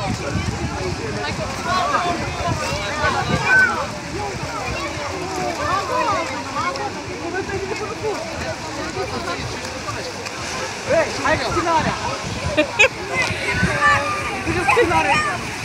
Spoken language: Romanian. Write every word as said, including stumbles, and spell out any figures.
Ei, hai că țin alea! Tu ce țin alea?